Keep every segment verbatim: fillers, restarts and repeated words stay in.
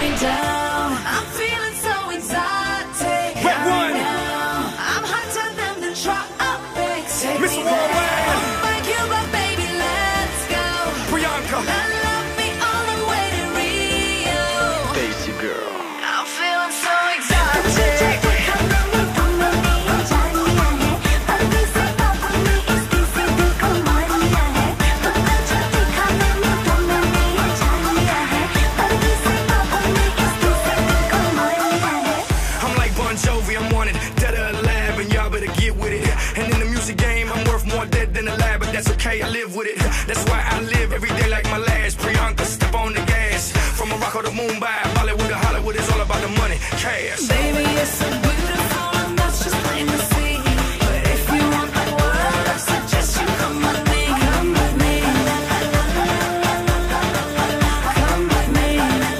me down. I'm feeling so exotic. Red Right one. now, I'm hotter than the tropics. Take Mister me there. Worldwide. Oh my Cuba, baby, let's go. Priyanka. Now love me all the way to Rio. Daisy girl. I'm feeling so exotic. I'm like Bon Jovi, I'm wanted dead or alive, and y'all better get with it. And in the music game, I'm worth more dead than alive, but that's okay, I live with it. That's why I live every day like my last. Priyanka, step on the gas. From Morocco to Mumbai, Bollywood to Hollywood, it's all about the money, cash. Baby, you're so beautiful, and that's just plain to see. But if you want the world, I suggest you come with me. Come with me. Come with me.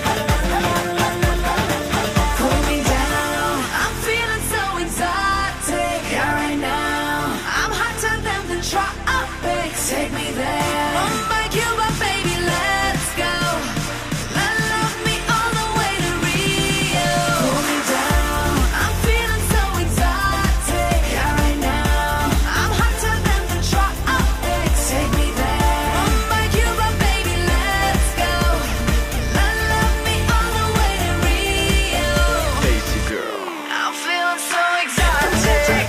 Pull me down. I'm feeling so exotic. Yeah, right now, I'm hotter than the tropics. Take me there. Oh my Cuba, baby, let's go. Let love me all the way to Rio. Pull me down. I'm feeling so exotic. Yeah, right now, I'm hotter than the tropics. Take me there. Oh my Cuba, baby, let's go. Let love me all the way to Rio. Daisy girl. I'm feeling so exotic.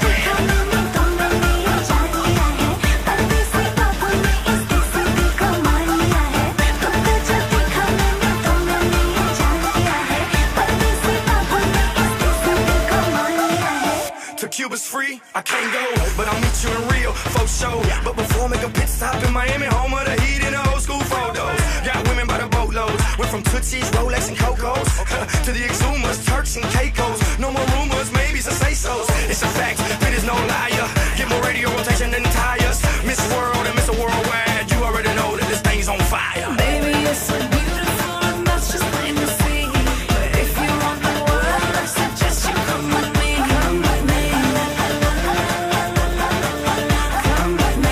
To Cuba's free, I can't go, but I'll meet you in Rio, for sure. But before I make a pit stop in Miami, home of the heat and the old school photos. Got women by the boatloads, went from Tootsies, Rolex, and Cocos to the Exumas, Turks, and Caicos. No more rumors, maybes, and say-sos. It's a fact, Pit is no liar. Get more radio rotation than tires. Miss World and Mister Worldwide, you already know that this thing's on fire. Baby, you're so beautiful, and that's just plain to see. But if you want the world, I suggest you come with me. Come with me. Come with me.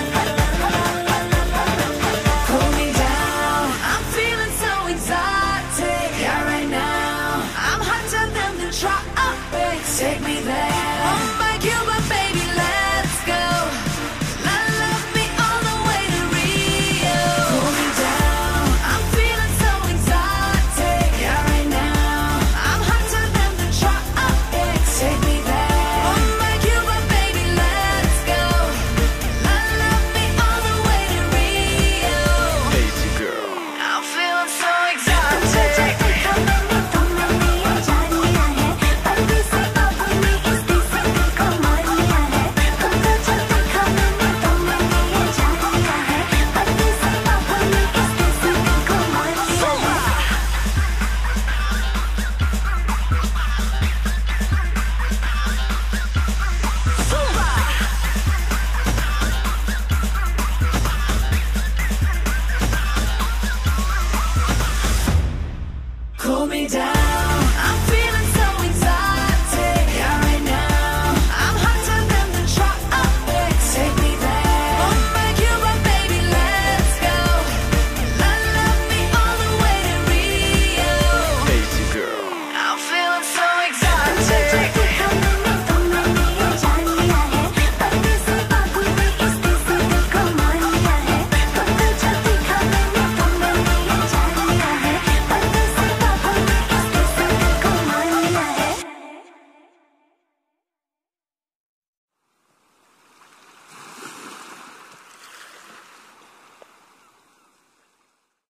Pull me down. I'm feeling so exotic. Yeah, right now, I'm hotter than the tropics. Take me there. Oh my Cuba, baby, let's go. Let love me all the way to Rio. Pull me down. I'm feeling so exotic. Yeah, right now, I'm hotter than the tropics. Take me there. Oh my Cuba, baby, let's go. Let love me all the way to Rio. Daisy girl. I'm feeling so exotic. Cool me down.